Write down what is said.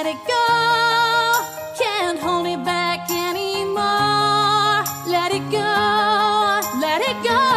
let it go. Can't hold it back anymore. Let it go, let it go.